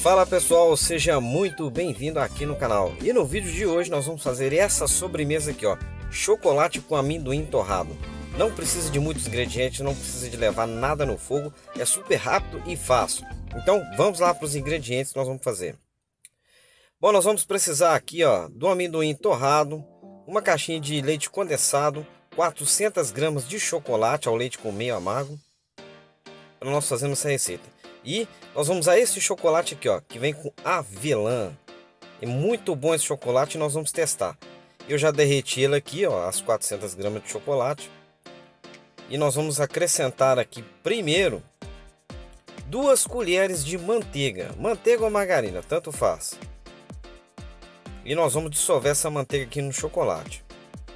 Fala pessoal, seja muito bem-vindo aqui no canal. E no vídeo de hoje nós vamos fazer essa sobremesa aqui, ó, chocolate com amendoim torrado. Não precisa de muitos ingredientes, não precisa de levar nada no fogo, é super rápido e fácil. Então vamos lá para os ingredientes que nós vamos fazer. Bom, nós vamos precisar aqui, ó, do amendoim torrado, uma caixinha de leite condensado, 400 gramas de chocolate ao leite com meio amargo, para nós fazermos essa receita. E nós vamos usar esse chocolate aqui, ó, que vem com avelã. É muito bom esse chocolate e nós vamos testar. Eu já derreti ele aqui, ó, as 400 gramas de chocolate. E nós vamos acrescentar aqui primeiro 2 colheres de manteiga. Manteiga ou margarina, tanto faz. E nós vamos dissolver essa manteiga aqui no chocolate.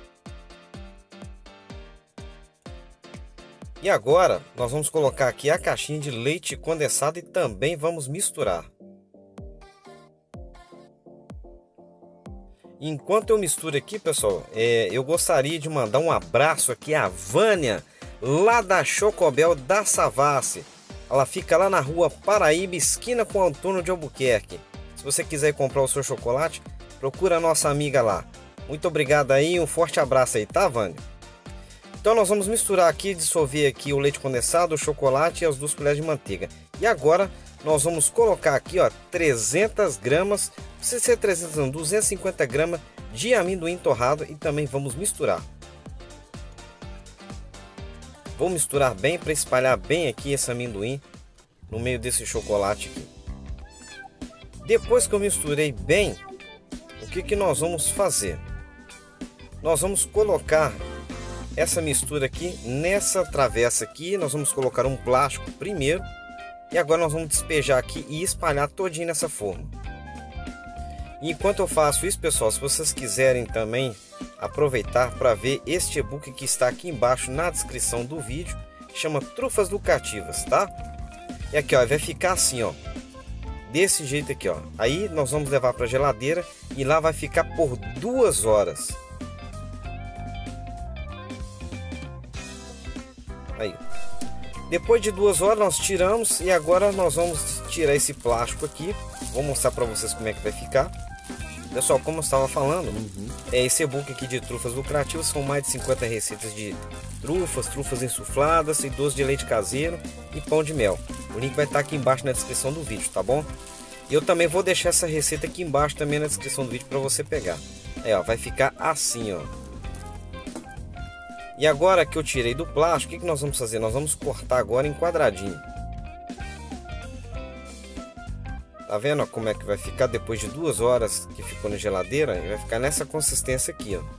E agora nós vamos colocar aqui a caixinha de leite condensado e também vamos misturar. Enquanto eu misturo aqui, pessoal, eu gostaria de mandar um abraço aqui à Vânia, lá da Chocobel da Savassi. Ela fica lá na rua Paraíba, esquina com Antônio de Albuquerque. Se você quiser comprar o seu chocolate, procura a nossa amiga lá. Muito obrigado aí, um forte abraço aí, tá, Vânia? Então nós vamos misturar aqui, dissolver aqui o leite condensado, o chocolate e as 2 colheres de manteiga. E agora nós vamos colocar aqui, ó, 300 gramas, não precisa ser 300 não, 250 gramas de amendoim torrado e também vamos misturar. Vou misturar bem para espalhar bem aqui esse amendoim no meio desse chocolate aqui. Depois que eu misturei bem, o que nós vamos fazer? Nós vamos colocar essa mistura aqui nessa travessa aqui. Nós vamos colocar um plástico primeiro e agora nós vamos despejar aqui e espalhar todinho nessa forma. E enquanto eu faço isso, pessoal, se vocês quiserem também aproveitar para ver este e-book que está aqui embaixo na descrição do vídeo, chama Trufas Lucrativas, tá? E aqui, ó, vai ficar assim, ó, desse jeito aqui, ó. Aí nós vamos levar para a geladeira e lá vai ficar por 2 horas. Aí. Depois de 2 horas nós tiramos e agora nós vamos tirar esse plástico aqui. Vou mostrar para vocês como é que vai ficar. Pessoal, como eu estava falando, esse e-book aqui de trufas lucrativas são mais de 50 receitas de trufas insufladas e doce de leite caseiro e pão de mel. O link vai estar aqui embaixo na descrição do vídeo, tá bom? E eu também vou deixar essa receita aqui embaixo também na descrição do vídeo para você pegar. Aí, ó, vai ficar assim, ó. E agora que eu tirei do plástico, o que nós vamos fazer? Nós vamos cortar agora em quadradinho. Tá vendo, ó, como é que vai ficar depois de 2 horas que ficou na geladeira? Vai ficar nessa consistência aqui, ó.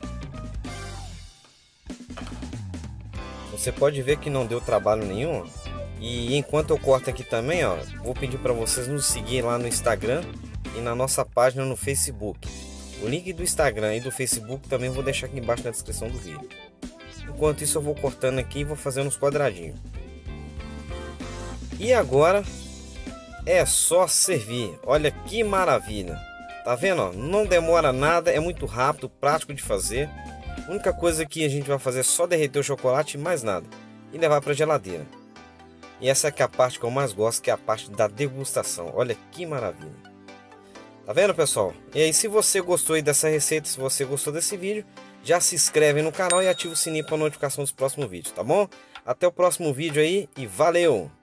Você pode ver que não deu trabalho nenhum. E enquanto eu corto aqui também, ó, vou pedir para vocês nos seguirem lá no Instagram e na nossa página no Facebook. O link do Instagram e do Facebook também vou deixar aqui embaixo na descrição do vídeo. Enquanto isso eu vou cortando aqui e vou fazendo uns quadradinhos. E agora é só servir. Olha que maravilha. Tá vendo, ó? Não demora nada, é muito rápido, prático de fazer. A única coisa que a gente vai fazer é só derreter o chocolate e mais nada. E levar para a geladeira. E essa é a parte que eu mais gosto, que é a parte da degustação. Olha que maravilha. Tá vendo, pessoal? E aí, se você gostou aí dessa receita, se você gostou desse vídeo, já se inscreve no canal e ativa o sininho para notificação dos próximos vídeos, tá bom? Até o próximo vídeo aí e valeu!